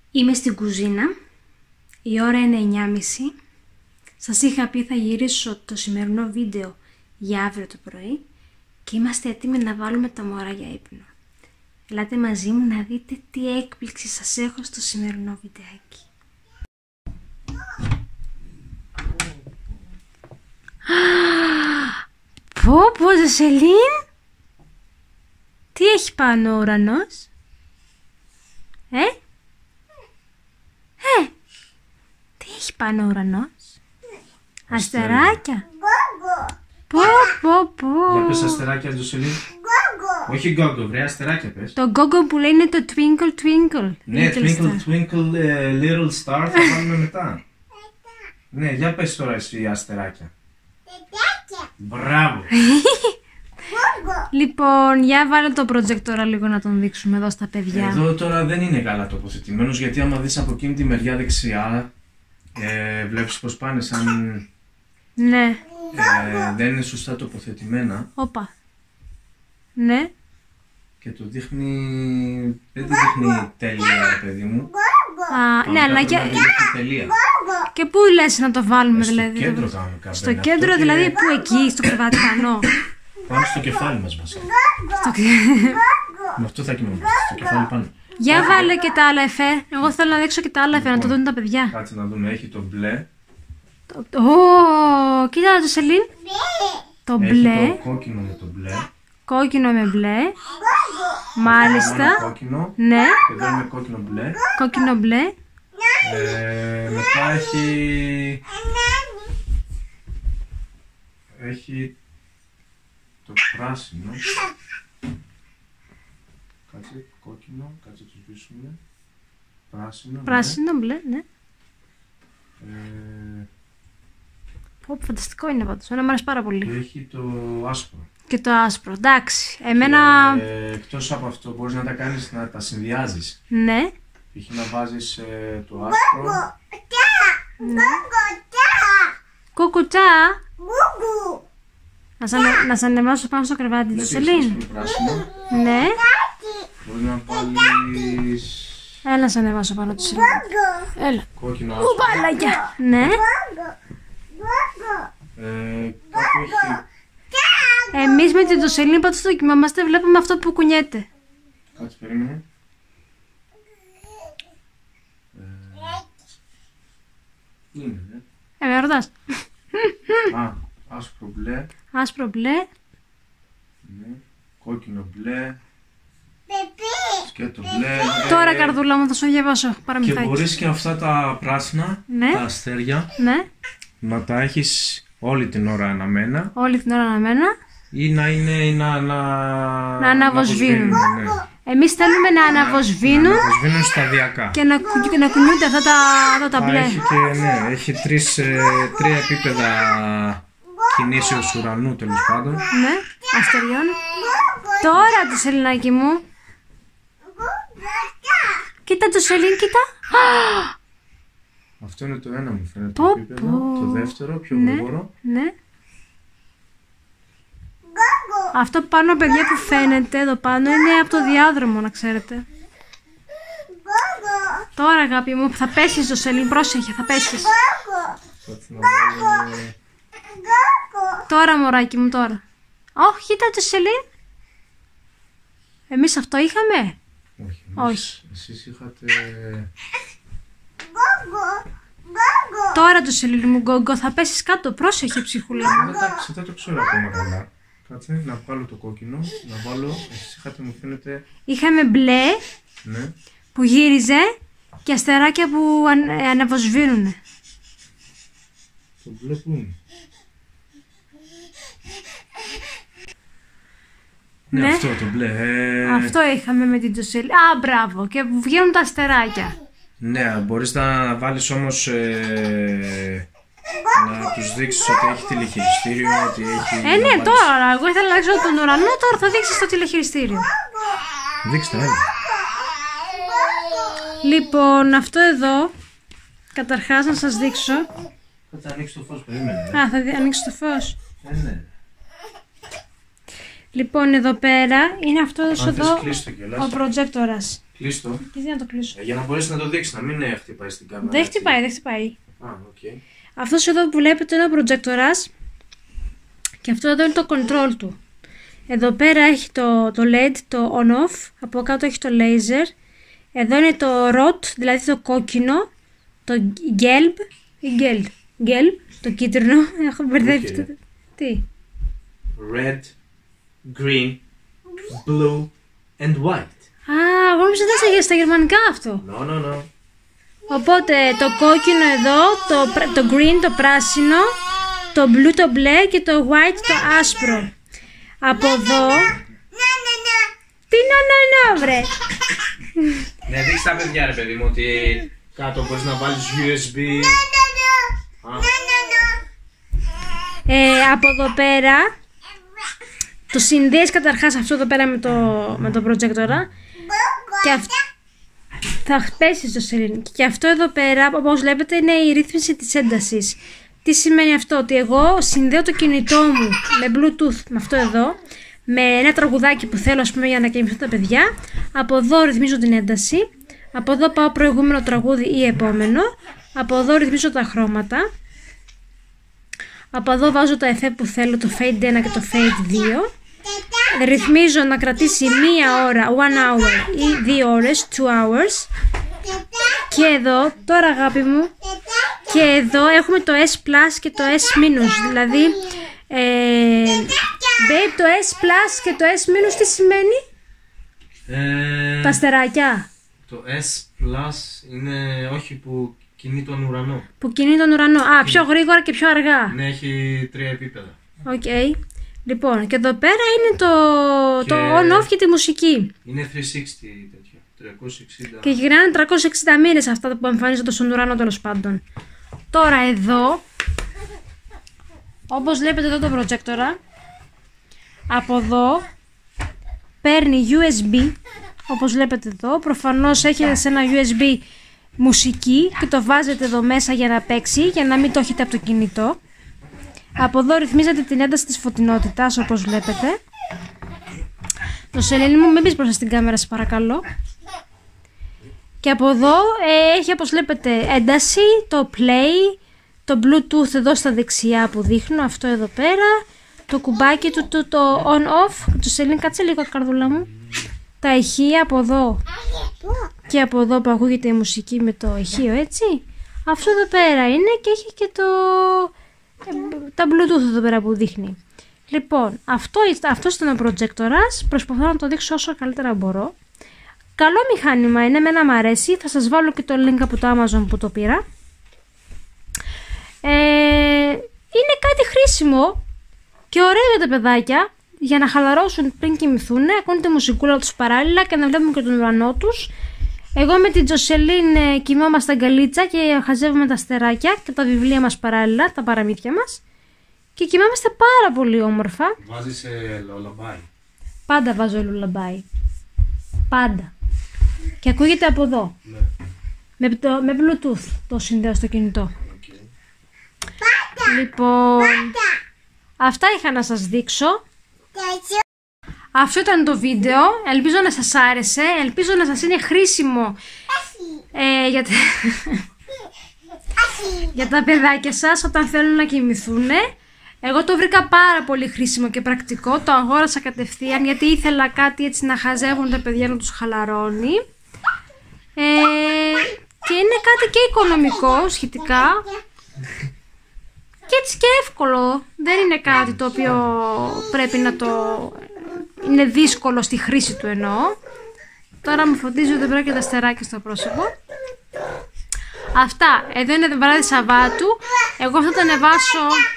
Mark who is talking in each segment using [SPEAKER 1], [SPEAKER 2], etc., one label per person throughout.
[SPEAKER 1] Είμαι στην κουζίνα, η ώρα είναι 9.30. Σας είχα πει θα γυρίσω το σημερινό βίντεο για αύριο το πρωί και είμαστε έτοιμοι να βάλουμε τα μωρά για ύπνο. Ελάτε μαζί μου να δείτε τι έκπληξη σας έχω στο σημερινό βιντεάκι. Πω Ζεσελίν! Τι έχει πάνω ο ουρανός? Τι έχει πάνω ο ουρανός? Αστεράκια. Πω.
[SPEAKER 2] Για πες αστεράκια, Ζεσελίν. Όχι γκόγκο, βρε, αστεράκια πες.
[SPEAKER 1] Το γκόγκο που λέει είναι το twinkle twinkle.
[SPEAKER 2] Ναι, twinkle little star θα βάλουμε μετά. Ναι, για πες τώρα εσύ αστεράκια. Μπράβο.
[SPEAKER 1] Λοιπόν, για βάλε το project τώρα λίγο να τον δείξουμε εδώ στα παιδιά.
[SPEAKER 2] Εδώ τώρα δεν είναι καλά τοποθετημένος, γιατί άμα δεις από εκείνη τη μεριά δεξιά, βλέπεις πως πάνε σαν...
[SPEAKER 1] Ναι.
[SPEAKER 2] Δεν είναι σωστά τοποθετημένα.
[SPEAKER 1] Όπα. Ναι.
[SPEAKER 2] Και το δείχνει... δεν το δείχνει τέλεια, παιδί μου.
[SPEAKER 1] Ναι, αλλά και...
[SPEAKER 2] τελεία.
[SPEAKER 1] Και πού λες να το βάλουμε, δηλαδή?
[SPEAKER 2] Στο κέντρο κάνουμε κάποια.
[SPEAKER 1] Στο κέντρο, δηλαδή, πού εκεί, στο κρεβάτι πάνω?
[SPEAKER 2] Πάνω στο κεφάλι μας βασικά. Με αυτό θα κοιμόμαστε, στο κεφάλι πάνω.
[SPEAKER 1] Για βάλε και τα άλλα εφέ. Εγώ θέλω να δείξω και τα άλλα εφέ, να το δουν τα παιδιά.
[SPEAKER 2] Κάτσε να δούμε, έχει το μπλε.
[SPEAKER 1] Κοίτα το Σελίν. Το μπλε.
[SPEAKER 2] Έχει το κόκκινο με το μπλε.
[SPEAKER 1] Κόκκινο με μπλε. Μάλιστα.
[SPEAKER 2] Κόκκινο.
[SPEAKER 1] Ναι.
[SPEAKER 2] Εδώ είναι κόκκινο μπλε.
[SPEAKER 1] Κόκκινο μπλε.
[SPEAKER 2] Μετά έχει το πράσινο. Κάτσε, κόκκινο, κάτσε το σβήσουμε. Πράσινο.
[SPEAKER 1] Πράσινο μπλε, ναι. Φανταστικό είναι πάντως, εμένα μου αρέσει πάρα πολύ.
[SPEAKER 2] Και έχει το άσπρο.
[SPEAKER 1] Και το άσπρο, εντάξει. Εμένα...
[SPEAKER 2] εκτός από αυτό μπορείς να τα κάνεις, να τα συνδυάζεις.
[SPEAKER 1] Ναι.
[SPEAKER 2] Π.χ. να βάζεις το άσπρο.
[SPEAKER 1] Ναι. Κουκουτσά. Να σε ανεβάσω πάνω στο κρεβάτι του Σελίν. Ναι.
[SPEAKER 2] Μπορείς να βάλεις...
[SPEAKER 1] Έλα να σε ανεβάσω πάνω του Σελίν. Έλα.
[SPEAKER 2] Κόκκινο άσπρο.
[SPEAKER 1] Κουμπάλαγια. Ναι.
[SPEAKER 2] Κάπου έχει...
[SPEAKER 1] Εμείς με την Σελίν πάντως το κοιμάμαστε, βλέπουμε αυτό που κουνιέται.
[SPEAKER 2] Κάτσε, περίμενε. Είναι,
[SPEAKER 1] με ρωτάς.
[SPEAKER 2] Άσπρο μπλε.
[SPEAKER 1] Άσπρο μπλε.
[SPEAKER 2] Ναι. Κόκκινο μπλε. Σκέτο μπλε.
[SPEAKER 1] Τώρα καρδούλα μου θα σου διαβάσω παραμυθάκι.
[SPEAKER 2] Και μπορείς και αυτά τα πράσινα,
[SPEAKER 1] ναι,
[SPEAKER 2] τα αστέρια,
[SPEAKER 1] ναι,
[SPEAKER 2] να τα έχεις όλη την ώρα αναμένα.
[SPEAKER 1] Όλη την ώρα αναμένα.
[SPEAKER 2] Ή να είναι να
[SPEAKER 1] αναβοσβήνουν.
[SPEAKER 2] Ναι.
[SPEAKER 1] Εμείς θέλουμε να αναβοσβήνουν.
[SPEAKER 2] Να αναβοσβήνουν σταδιακά.
[SPEAKER 1] Και να κουνιούνται αυτά τα μπλε.
[SPEAKER 2] Έχει και, ναι, έχει τρία επίπεδα κινήσεως ουρανού, τέλος πάντων.
[SPEAKER 1] Ναι, αστεριών. Τώρα το Σελινάκι μου. Κοίτα το Σελίν, κοίτα.
[SPEAKER 2] Αυτό είναι το ένα, μου φαίνεται το επίπεδο. Το δεύτερο, πιο γρήγορο.
[SPEAKER 1] Ναι. Αυτό πάνω, παιδιά, που φαίνεται εδώ πάνω είναι από το διάδρομο, να ξέρετε. Τώρα, αγάπη μου, θα πέσεις το Σελίν, πρόσεχε, θα πέσεις. Τώρα, μωράκι μου, τώρα. Όχι, κοίτα το Σελίν. Εμείς αυτό είχαμε?
[SPEAKER 2] Όχι. Εσείς είχατε...
[SPEAKER 1] Τώρα το Σελίν μου, γκόγκο, θα πέσεις κάτω, πρόσεχε, ψυχούλα μου.
[SPEAKER 2] Εντάξει, δεν το ξέρω ακόμα καλά. Κάτσε, να βγάλω το κόκκινο, να βάλω, εσείς είχατε, μου φαίνεται...
[SPEAKER 1] Είχαμε μπλε,
[SPEAKER 2] ναι,
[SPEAKER 1] που γύριζε και αστεράκια που αναβοσβήνουνε.
[SPEAKER 2] Το μπλε που είναι? Ναι, αυτό το μπλε.
[SPEAKER 1] Αυτό είχαμε με την Τζοσελίν. Μπράβο, και βγαίνουν τα αστεράκια.
[SPEAKER 2] Ναι, μπορείς να βάλεις όμως... να τους δείξεις ότι έχει τηλεχειριστήριο, ότι έχει...
[SPEAKER 1] Ναι, τώρα, εγώ ήθελα να δείξω τον ουρανό, τώρα θα δείξεις το τηλεχειριστήριο.
[SPEAKER 2] Δείξτε, έλα.
[SPEAKER 1] Λοιπόν, αυτό εδώ, καταρχάς να σας δείξω.
[SPEAKER 2] Θα ανοίξει το φως, περίμενε.
[SPEAKER 1] Θα ανοίξει το φως.
[SPEAKER 2] Ναι.
[SPEAKER 1] Λοιπόν, εδώ πέρα είναι αυτός εδώ ο προτζέκτορας.
[SPEAKER 2] Κλείστο.
[SPEAKER 1] Και να το κλείσω.
[SPEAKER 2] Για να μπορέσει να το δείξει, να μην χτυπάει στην κάμερα.
[SPEAKER 1] Δεν χτυπάει, δεν χτυπάει.
[SPEAKER 2] Okay.
[SPEAKER 1] Αυτός εδώ που βλέπετε είναι ο προτζέκτορας. Και αυτό εδώ είναι το control του. Εδώ πέρα έχει το LED, το on-off. Από κάτω έχει το laser. Εδώ είναι το ROT, δηλαδή το κόκκινο. Το gelb, το κίτρινο. Έχω μπερδέψει. Τι?
[SPEAKER 2] Red, green, blue and white.
[SPEAKER 1] Εγώ νόμιζα ότι έλεγε στα γερμανικά αυτό.
[SPEAKER 2] No.
[SPEAKER 1] Οπότε το κόκκινο εδώ, το green το πράσινο, το blue το μπλε και το white το άσπρο. Από εδώ... Τι να βρε.
[SPEAKER 2] Ναι, δείξτε τα παιδιά ρε παιδί μου ότι κάτω μπορείς να βάλεις USB.
[SPEAKER 1] Από εδώ πέρα το συνδέεις καταρχάς αυτό εδώ πέρα με το προτζέκτορα και θα πέσει στο σελήνη. Και αυτό εδώ πέρα, όπως βλέπετε, είναι η ρύθμιση της έντασης. Τι σημαίνει αυτό? Ότι εγώ συνδέω το κινητό μου με Bluetooth με αυτό εδώ, με ένα τραγουδάκι που θέλω, ας πούμε, για να κοιμηθούν τα παιδιά. Από εδώ ρυθμίζω την ένταση. Από εδώ πάω προηγούμενο τραγούδι ή επόμενο. Από εδώ ρυθμίζω τα χρώματα. Από εδώ βάζω τα εφέ που θέλω, το fade 1 και το fade 2. Ρυθμίζω να κρατήσει 1 ώρα, 1 hour ή 2 ώρες, 2 hours. Και εδώ, τώρα αγάπη μου, και εδώ έχουμε το S plus και το S minus. Δηλαδή, babe, το S plus και το S minus τι σημαίνει? Τα αστεράκια.
[SPEAKER 2] Το S plus είναι όχι που κινεί τον ουρανό.
[SPEAKER 1] Που κινεί τον ουρανό. Πιο γρήγορα και πιο αργά.
[SPEAKER 2] Ναι, έχει 3 επίπεδα.
[SPEAKER 1] Οκ. Λοιπόν, και εδώ πέρα είναι το on-off και τη μουσική.
[SPEAKER 2] Είναι 360 τέτοιο, 360.
[SPEAKER 1] Και γυρνάνε 360 μοίρες αυτά που εμφανίζονται στον ουρανό, τέλος πάντων. Τώρα εδώ, όπως βλέπετε εδώ το προτζέκτορα, από εδώ παίρνει USB, όπως βλέπετε εδώ. Προφανώς έχετε σε ένα USB μουσική και το βάζετε εδώ μέσα για να παίξει, για να μην το έχετε από το κινητό. Από εδώ ρυθμίζετε την ένταση της φωτεινότητας, όπως βλέπετε. Το σελήνη μου, μην μπεις μπροστά στην κάμερα, σε παρακαλώ. Και από εδώ έχει, όπως βλέπετε, ένταση, το play, το bluetooth εδώ στα δεξιά που δείχνω, αυτό εδώ πέρα, το κουμπάκι του, το on-off, το σελήνη, κάτσε λίγο καρδούλα μου. Τα ηχεία από εδώ και από εδώ που ακούγεται η μουσική με το ηχείο, έτσι. Αυτό εδώ πέρα είναι και έχει και τα bluetooth εδώ πέρα που δείχνει. Λοιπόν, αυτός ήταν ο προτζέκτορας. Προσπαθώ να το δείξω όσο καλύτερα μπορώ. Καλό μηχάνημα είναι, εμένα μου αρέσει. Θα σας βάλω και το link από το Amazon που το πήρα. Είναι κάτι χρήσιμο και ωραίο για τα παιδάκια, για να χαλαρώσουν πριν κοιμηθούν, ακούνε τη μουσικούλα τους παράλληλα και να βλέπουν και τον ουρανό τους. Εγώ με την Τζοσελίν κοιμόμαστε αγκαλίτσα και χαζεύουμε τα αστεράκια και τα βιβλία μας παράλληλα, τα παραμύθια μας. Και κοιμόμαστε πάρα πολύ όμορφα.
[SPEAKER 2] Βάζεις λουλαμπάι?
[SPEAKER 1] Πάντα βάζω λουλαμπάι. Πάντα. Και ακούγεται από εδώ. Ναι. Με Bluetooth το συνδέω στο κινητό. Okay. Λοιπόν, αυτά είχα να σας δείξω. Αυτό ήταν το βίντεο. Ελπίζω να σας άρεσε. Ελπίζω να σας είναι χρήσιμο για τα παιδάκια σας όταν θέλουν να κοιμηθούν. Εγώ το βρήκα πάρα πολύ χρήσιμο και πρακτικό. Το αγόρασα κατευθείαν γιατί ήθελα κάτι έτσι να χαζεύουν τα παιδιά, να τους χαλαρώνει. Και είναι κάτι και οικονομικό σχετικά. Και έτσι και εύκολο. Δεν είναι κάτι το οποίο πρέπει να το... είναι δύσκολο στη χρήση του εννοώ. Τώρα μου φωτίζει εδώ πέρα και τα αστεράκια στο πρόσωπο. Αυτά. Εδώ είναι το βράδυ Σαββάτου. Εγώ θα το ανεβάσω...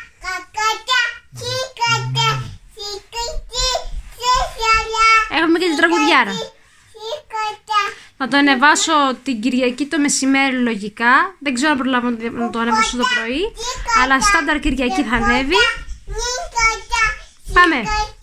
[SPEAKER 1] Έχουμε και την τραγουδιάρα. Θα το ανεβάσω την Κυριακή το μεσημέρι λογικά. Δεν ξέρω αν προλάβω να το ανεβάσω το πρωί. Αλλά στάνταρ Κυριακή θα ανέβει. Πάμε.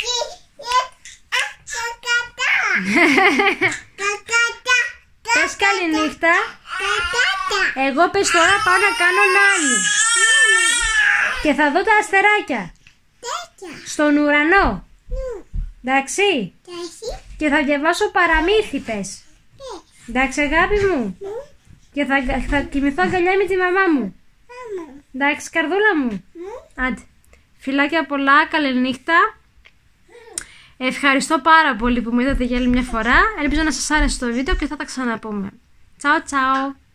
[SPEAKER 1] Πες καλή νύχτα. Εγώ πες τώρα πάω να κάνω νάνι. Και θα δω τα αστεράκια στον ουρανό. Εντάξει. Και θα διαβάσω παραμύθι, πες. Εντάξει, αγάπη μου. Και θα κοιμηθώ αγκαλιά με τη μαμά μου. Εντάξει, καρδούλα μου. Άντε. Φιλάκια πολλά, καλή νύχτα. Ευχαριστώ πάρα πολύ που με είδατε για άλλη μια φορά. Ελπίζω να σας άρεσε το βίντεο και θα τα ξαναπούμε. Τσάου τσάου.